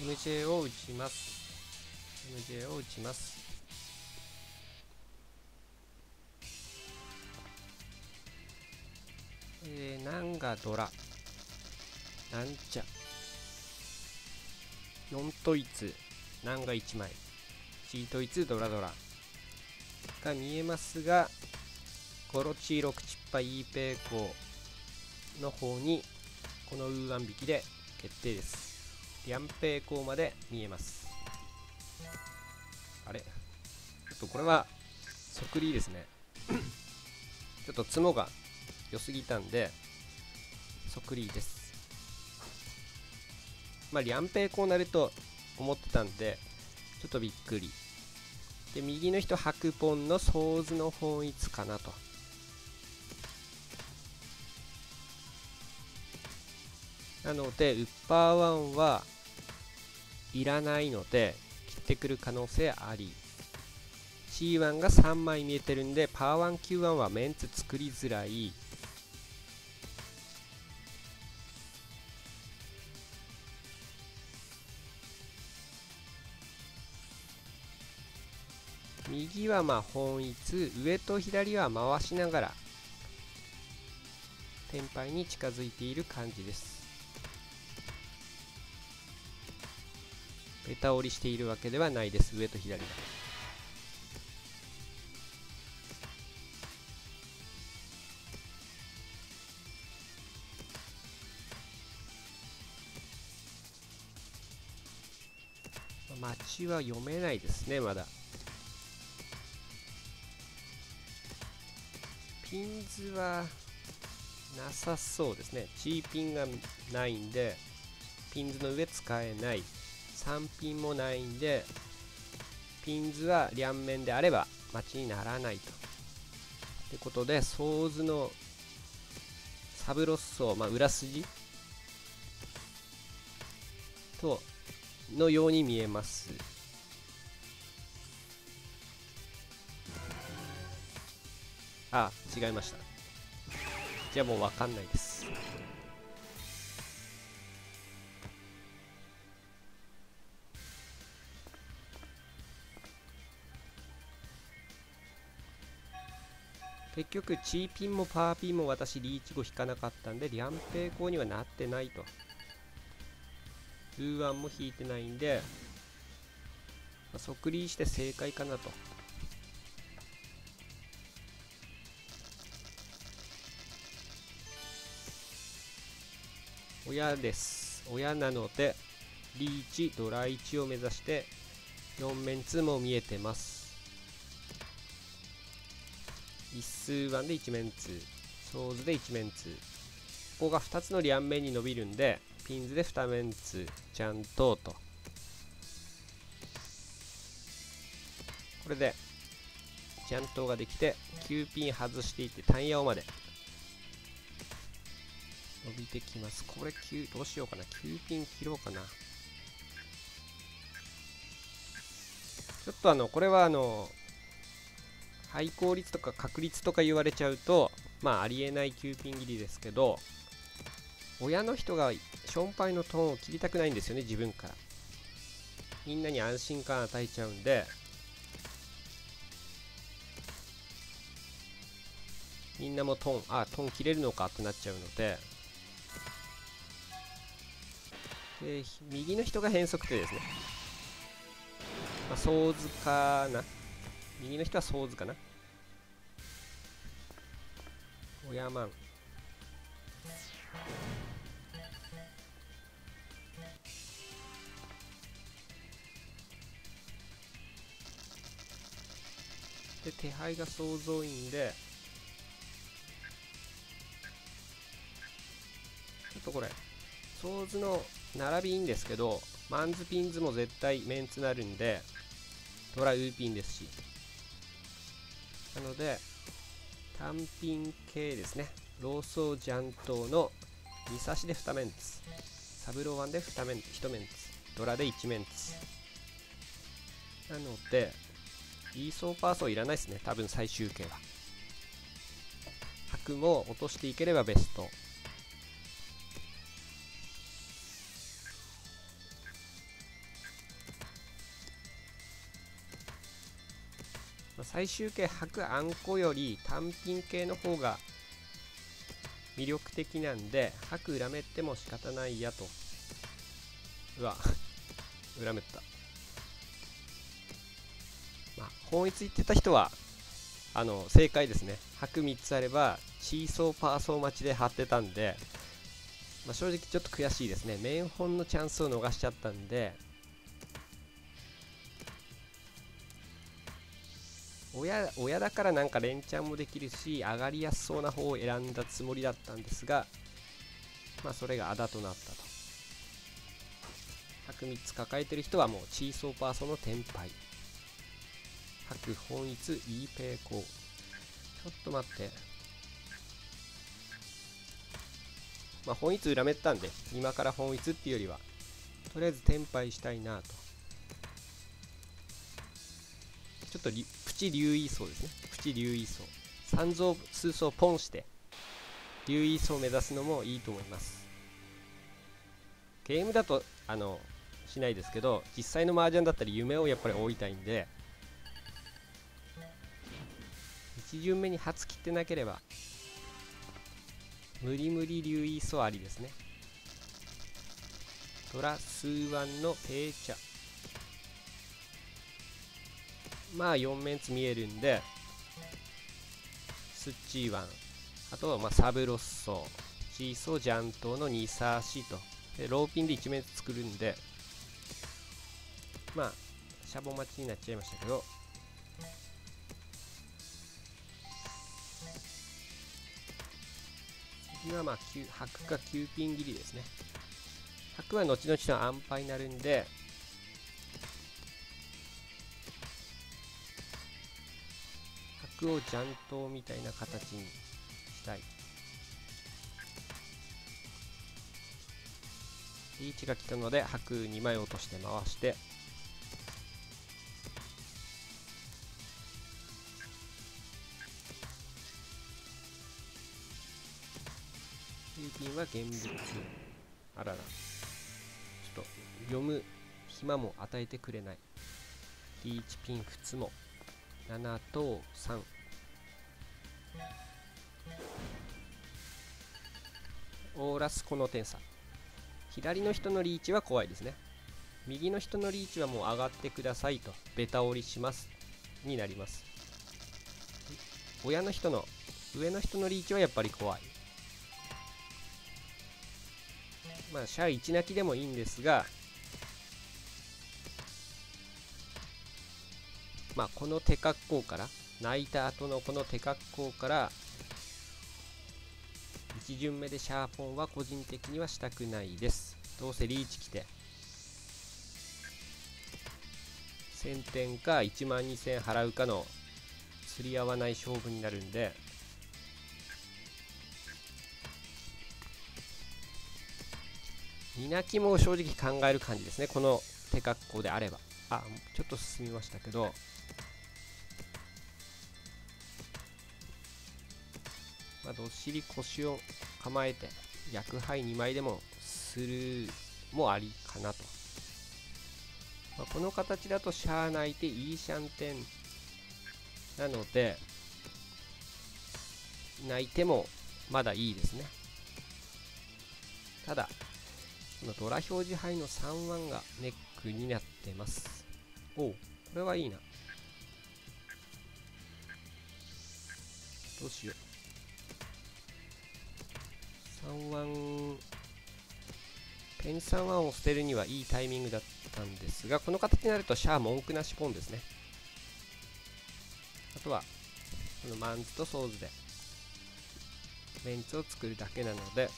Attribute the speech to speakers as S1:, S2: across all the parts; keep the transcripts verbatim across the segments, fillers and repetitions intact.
S1: エムジェー を打ちます。 エムジェー を打ちます。えー、ナンがドラなんちゃよん統一、ナンがいちまい、チー統一、ドラドラが見えますが、ゴロチーろくチッパイーペーコーの方にこのウーワン引きで決定です。リャンペーコーまで見えます。あれちょっとこれは即リーですねちょっとツモが良すぎたんで即リーです。まあリャンペーコーなると思ってたんでちょっとびっくりで、右の人白ポンのソーズの本一かなと。なのでウッパーワンはいらないので切ってくる可能性あり。 シーワン がさんまい見えてるんでパーワン キューワン はメンツ作りづらい。右はまあ本一、上と左は回しながらテンパイに近づいている感じです。ベタ折りしているわけではないです、上と左が。街は読めないですね、まだ。ピンズはなさそうですね。G ピンがないんでピンズの上使えない。さんピンもないんでピンズは両面であれば待ちにならないと。ってことでソーズのサブロッソー、まあ、裏筋とのように見えます。あ、違いました。じゃあもう分かんないです。結局チーピンもパーピンも私リーチ後引かなかったんでリャンペイコーにはなってないと。ウーワンも引いてないんで、まあ、即リーして正解かなと。親です。親なのでリーチドラいちを目指してよん面ツも見えてます。一数ワンでいち面ツ、ソーズでいち面ツ、ここがふたつの両面に伸びるんでピンズでに面ツちゃんとと。これでちゃんとができてきゅうピン外していって単ヤオまで伸びてきます。これきゅうどうしようかな。きゅうピン切ろうかな。ちょっとあのこれはあの廃効率とか確率とか言われちゃうとまあありえないきゅうピン切りですけど、親の人がションパイのトーンを切りたくないんですよね、自分から。みんなに安心感与えちゃうんで、みんなもトーンあトーン切れるのかってなっちゃうので、で右の人が変則手ですね。まあ、ソーズかな。右の人はソーズかな。親マンで手配が想像員で、ちょっとこれソーズの並びいいんですけどマンズピンズも絶対メンツなるんでドラウーピンですし、なので単品系ですね。ローソージャントのに差しでに面ツ、サブローワンでに面いち面ツ、ドラでいち面ツなのでイーソーパーソーいらないですね、多分最終形は。白も落としていければベスト。 最終形白あんこより単品系の方が魅力的なんで、白裏めっても仕方ないやと。うわ裏めった。まあ本一言ってた人はあの正解ですね。白みっつあればチーソーパーソー待ちで張ってたんで、まあ、正直ちょっと悔しいですね。面本のチャンスを逃しちゃったんで、親, 親だからなんか連チャンもできるし上がりやすそうな方を選んだつもりだったんですが、まあそれがあだとなったと。白みっつ抱えてる人はもうチーソーパーソーの天敗。白本一いいペイコー。ちょっと待って、まあ本一裏めったんで今から本一っていうよりはとりあえず天敗したいなと。ちょっとプチ留意層ですね。プチ留意層三層数層ポンして留意層を目指すのもいいと思います。ゲームだとあのしないですけど、実際の麻雀だったり夢をやっぱり追いたいんで、いち巡目に初切ってなければ無理無理留意層ありですね。ドラ数ワンのペーチャ、まあよん面つ見えるんでスッチーワン、あとまあサブロッソーチーソージャントーのにサーシとでローピンでいち面作るんで、まあシャボ待ちになっちゃいましたけど、次はまあ白かきゅうピン切りですね。白は後々の安牌になるんで、白をジャントーみたいな形にしたい。リーチが来たので白にまい落として回して、キューピンは現物。あらら、ちょっと読む暇も与えてくれない。リーチピン普通もななとさん。オーラスこの点差。左の人のリーチは怖いですね。右の人のリーチはもう上がってくださいと、ベタ折りしますになります。親の人の上の人のリーチはやっぱり怖い。まあシャアいち泣きでもいいんですが、まあこの手格好から泣いた後のこの手格好からいち巡目でシャーポンは個人的にはしたくないです。どうせリーチ来てせんてんかいちまんにせん払うかの釣り合わない勝負になるんで、に泣きも正直考える感じですね。この手格好であれば。あ、ちょっと進みましたけど、まあ、どっしり腰を構えて逆杯にまいでもするもありかなと。まあ、この形だとシャア泣いていいシャンテンなので泣いてもまだいいですね。ただこのドラ表示杯のさんワンがネックになってます。おう、これはいいな。どうしよう。さんワンペンさんワンを捨てるにはいいタイミングだったんですが、この形になるとシャア文句なしポンですね。あとはこのマンズとソーズでメンツを作るだけなので、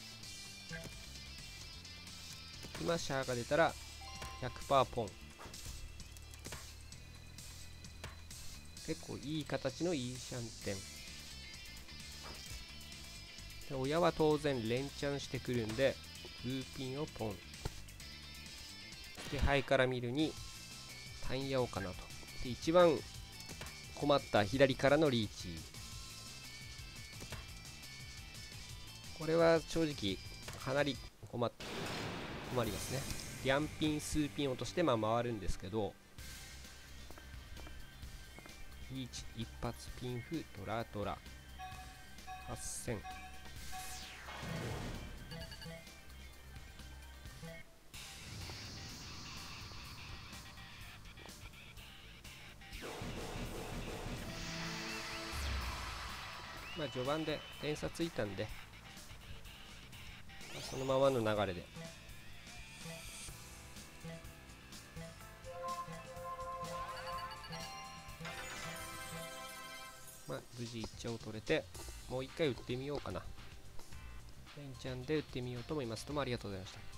S1: 今シャアが出たら ひゃくパーセント ポン。結構いい形のいいシャンテンで、親は当然連チャンしてくるんでウーピンをポンで、ハイから見るに単ヤオかなと。で一番困った左からのリーチ、これは正直かなり困っ困りますね。リャンピンスーピン落としてまあ回るんですけど、 リーチ一発ピンフトラトラはっせん。まあ序盤で点差ついたんで、まあ、そのままの流れでまあ無事いっちゃを取れて、もう一回打ってみようかな。レンチャンで打ってみようと思います。どうもありがとうございました。